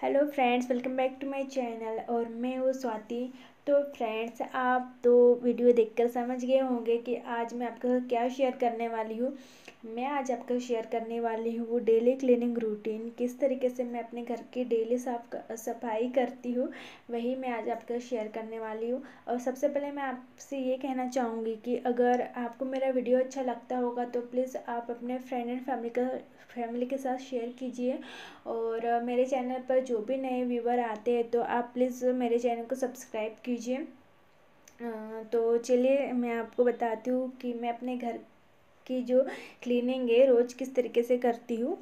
Hello friends, welcome back to my channel. और मैं हूँ स्वाति। तो फ्रेंड्स, आप तो वीडियो देखकर समझ गए होंगे कि आज मैं आपके साथ क्या शेयर करने वाली हूँ। मैं आज आपको शेयर करने वाली हूँ वो डेली क्लीनिंग रूटीन, किस तरीके से मैं अपने घर की डेली सफाई करती हूँ, वही मैं आज आपको शेयर करने वाली हूँ। और सबसे पहले मैं आपसे ये कहना चाहूँगी कि अगर आपको मेरा वीडियो अच्छा लगता होगा तो प्लीज़ आप अपने फ्रेंड एंड फैमिली के साथ शेयर कीजिए। और मेरे चैनल पर जो भी नए व्यूवर आते हैं तो आप प्लीज़ मेरे चैनल को सब्सक्राइब कीजिए। तो चलिए मैं आपको बताती हूँ कि मैं अपने घर की जो क्लीनिंग है रोज़ किस तरीके से करती हूँ।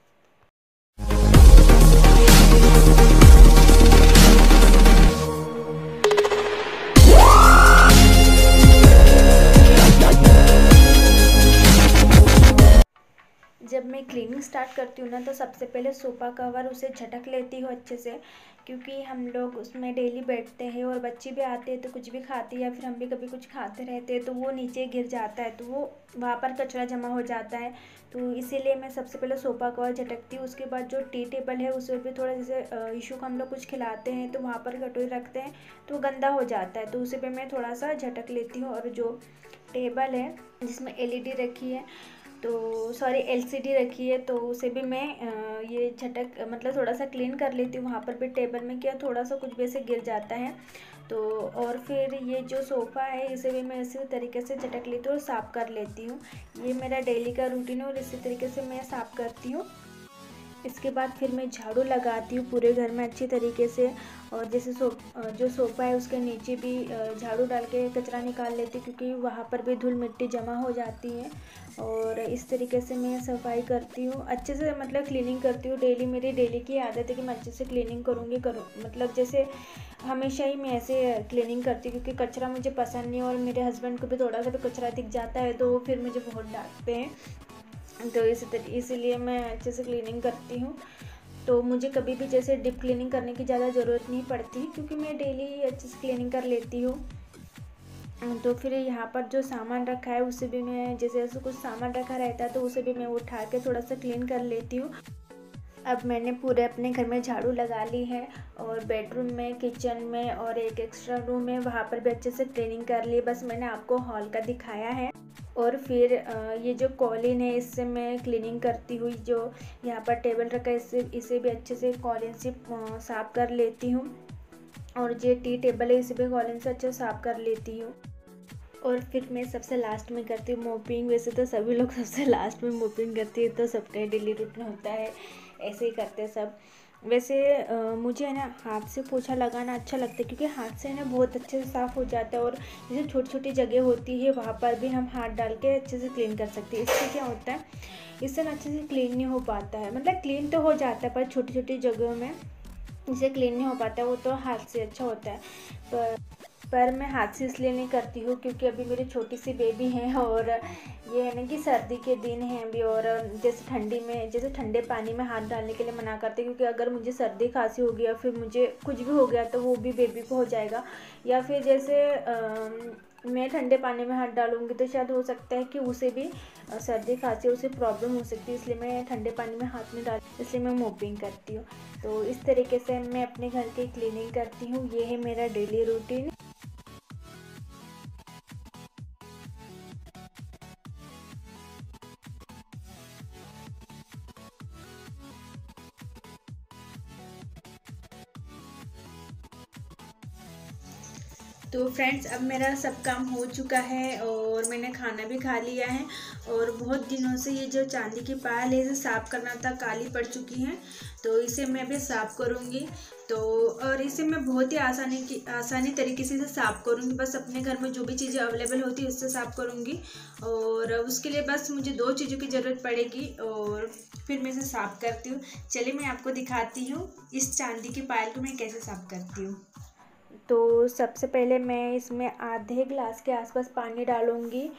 जब मैं क्लीनिंग स्टार्ट करती हूँ ना तो सबसे पहले सोफ़ा कवर उसे झटक लेती हूँ अच्छे से, क्योंकि हम लोग उसमें डेली बैठते हैं और बच्चे भी आते हैं तो कुछ भी खाते हैं या फिर हम भी कभी कुछ खाते रहते हैं तो वो नीचे गिर जाता है, तो वो वहाँ पर कचरा जमा हो जाता है। तो इसीलिए मैं सबसे पहले सोफ़ा कवर झटकती हूँ। उसके बाद जो टी टेबल है उस पर भी थोड़ा, जैसे इशू को हम लोग कुछ खिलाते हैं तो वहाँ पर कटोरी रखते हैं तो गंदा हो जाता है, तो उसे पे मैं थोड़ा सा झटक लेती हूँ। और जो टेबल है जिसमें एलईडी रखी है, तो सॉरी एलसीडी रखी है, तो उसे भी मैं ये झटक मतलब थोड़ा सा क्लीन कर लेती हूँ। वहाँ पर भी टेबल में क्या थोड़ा सा कुछ भी ऐसे गिर जाता है। तो और फिर ये जो सोफ़ा है इसे भी मैं इसी तरीके से झटक लेती हूँ और साफ़ कर लेती हूँ। ये मेरा डेली का रूटीन है और इसी तरीके से मैं साफ़ करती हूँ। इसके बाद फिर मैं झाड़ू लगाती हूँ पूरे घर में अच्छी तरीके से। और जैसे जो सोफ़ा है उसके नीचे भी झाड़ू डाल के कचरा निकाल लेती हूँ, क्योंकि वहाँ पर भी धूल मिट्टी जमा हो जाती है। और इस तरीके से मैं सफाई करती हूँ अच्छे से, मतलब क्लीनिंग करती हूँ डेली। मेरी डेली की आदत है कि मैं अच्छे से क्लीनिंग करूँ, मतलब जैसे हमेशा ही मैं ऐसे क्लीनिंग करती हूँ, क्योंकि कचरा मुझे पसंद नहीं है। और मेरे हस्बैंड को भी थोड़ा सा भी कचरा दिख जाता है तो वो फिर मुझे बहुत डांटते हैं। तो इसीलिए मैं अच्छे से क्लीनिंग करती हूँ। तो मुझे कभी भी जैसे डीप क्लीनिंग करने की ज़्यादा ज़रूरत नहीं पड़ती, क्योंकि मैं डेली अच्छे से क्लीनिंग कर लेती हूँ। तो फिर यहाँ पर जो सामान रखा है उसे भी मैं, जैसे ऐसे कुछ सामान रखा रहता है तो उसे भी मैं उठा के थोड़ा सा क्लीन कर लेती हूँ। अब मैंने पूरे अपने घर में झाड़ू लगा ली है, और बेडरूम में, किचन में और एक एक्स्ट्रा रूम है वहाँ पर भी अच्छे से क्लीनिंग कर ली। बस मैंने आपको हॉल का दिखाया है। और फिर ये जो कॉलिन है इससे मैं क्लीनिंग करती हुई, जो यहाँ पर टेबल रखा है इसे भी अच्छे से कॉलिन से साफ़ कर लेती हूँ। और जो टी टेबल है इसे भी कॉलिन से अच्छे साफ़ कर लेती हूँ। और फिर मैं सबसे लास्ट में करती हूँ मोपिंग। वैसे तो सभी लोग सबसे लास्ट में मोपिंग करती है, तो सबका डेली रूटीन होता है, ऐसे ही करते हैं सब। वैसे मुझे है ना हाथ से पोछा लगाना अच्छा लगता है, क्योंकि हाथ से है ना बहुत अच्छे से साफ़ हो जाता है। और जैसे छोटी छोटी जगह होती है वहाँ पर भी हम हाथ डाल के अच्छे से क्लीन कर सकते हैं। इससे क्या होता है, इससे ना अच्छे से क्लीन नहीं हो पाता है, मतलब क्लीन तो हो जाता है पर छोटी छोटी जगहों में इसे क्लीन नहीं हो पाता है। वो तो हाथ से अच्छा होता है, पर मैं हाथ से इसलिए नहीं करती हूँ क्योंकि अभी मेरी छोटी सी बेबी है। और ये है ना कि सर्दी के दिन हैं अभी, और जैसे ठंडी में, जैसे ठंडे पानी में हाथ डालने के लिए मना करते हैं, क्योंकि अगर मुझे सर्दी खांसी हो गया फिर मुझे कुछ भी हो गया तो वो भी बेबी को हो जाएगा। या फिर जैसे मैं ठंडे पानी में हाथ डालूंगी तो शायद हो सकता है कि उसे भी सर्दी खांसी, उसे प्रॉब्लम हो सकती है, इसलिए मैं ठंडे पानी में हाथ नहीं डाल, इसलिए मैं मोपिंग करती हूँ। तो इस तरीके से मैं अपने घर की क्लीनिंग करती हूँ। ये है मेरा डेली रूटीन। तो फ्रेंड्स, अब मेरा सब काम हो चुका है और मैंने खाना भी खा लिया है। और बहुत दिनों से ये जो चांदी की पायल है इसे साफ़ करना था, काली पड़ चुकी हैं, तो इसे मैं अभी साफ़ करूँगी। तो और इसे मैं बहुत ही आसानी तरीके से इसे साफ़ करूँगी। बस अपने घर में जो भी चीज़ें अवेलेबल होती है उससे साफ़ करूँगी। और उसके लिए बस मुझे 2 चीज़ों की ज़रूरत पड़ेगी और फिर मैं इसे साफ़ करती हूँ। चलिए मैं आपको दिखाती हूँ इस चांदी की पायल को मैं कैसे साफ़ करती हूँ। तो सबसे पहले मैं इसमें आधे ग्लास के आसपास पानी डालूँगी।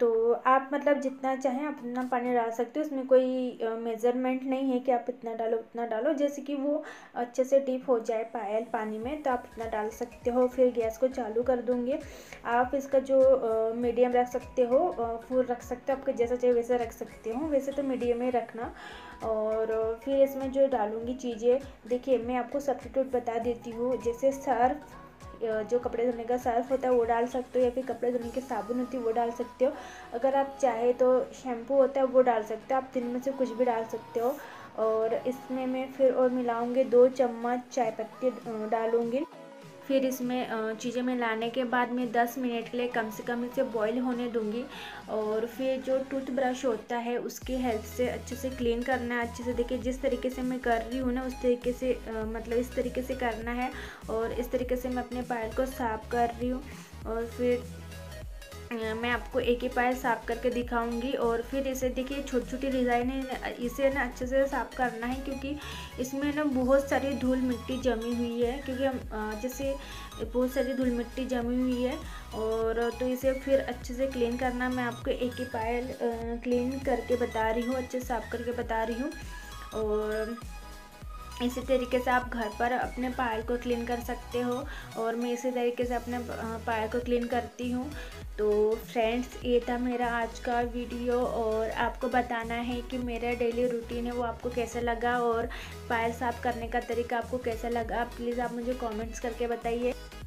तो आप मतलब जितना चाहें आप उतना पानी डाल सकते हो, इसमें कोई मेज़रमेंट नहीं है कि आप इतना डालो उतना डालो। जैसे कि वो अच्छे से डीप हो जाए पायल पानी में तो आप इतना डाल सकते हो। फिर गैस को चालू कर दूँगी। आप इसका जो मीडियम रख सकते हो, फुल रख सकते हो, आपको जैसा चाहिए वैसे रख सकते हो, वैसे तो मीडियम ही रखना। और फिर इसमें जो डालूँगी चीज़ें, देखिए मैं आपको सब्स्टिट्यूट बता देती हूँ। जैसे सर्फ, जो कपड़े धोने का सर्फ होता है वो डाल सकते हो, या फिर कपड़े धोने की साबुन होती है वो डाल सकते हो। अगर आप चाहे तो शैम्पू होता है वो डाल सकते हो, आप तीन में से कुछ भी डाल सकते हो। और इसमें मैं फिर और मिलाऊंगी 2 चम्मच चाय पत्ती डालूंगी। फिर इसमें चीज़ें मिलाने के बाद मैं 10 मिनट के लिए कम से कम इसे बॉईल होने दूंगी। और फिर जो टूथ ब्रश होता है उसकी हेल्प से अच्छे से क्लीन करना है। अच्छे से देखिए जिस तरीके से मैं कर रही हूँ ना उस तरीके से मतलब इस तरीके से करना है। और इस तरीके से मैं अपने पायल को साफ कर रही हूँ। और फिर मैं आपको एक ही पायल साफ़ करके दिखाऊंगी। और फिर इसे देखिए छोटी छोटी डिज़ाइन है, इसे ना अच्छे से साफ़ करना है क्योंकि इसमें ना बहुत सारी धूल मिट्टी जमी हुई है, क्योंकि हम जैसे बहुत सारी धूल मिट्टी जमी हुई है। और तो इसे फिर अच्छे से क्लीन करना, मैं आपको एक ही पायल क्लीन करके बता रही हूँ, अच्छे से साफ़ करके बता रही हूँ। और इसी तरीके से आप घर पर अपने पायल को क्लीन कर सकते हो। और मैं इसी तरीके से अपने पायल को क्लीन करती हूँ। तो फ्रेंड्स ये था मेरा आज का वीडियो, और आपको बताना है कि मेरा डेली रूटीन है वो आपको कैसा लगा और पायल साफ़ करने का तरीका आपको कैसा लगा। प्लीज़ आप मुझे कमेंट्स करके बताइए।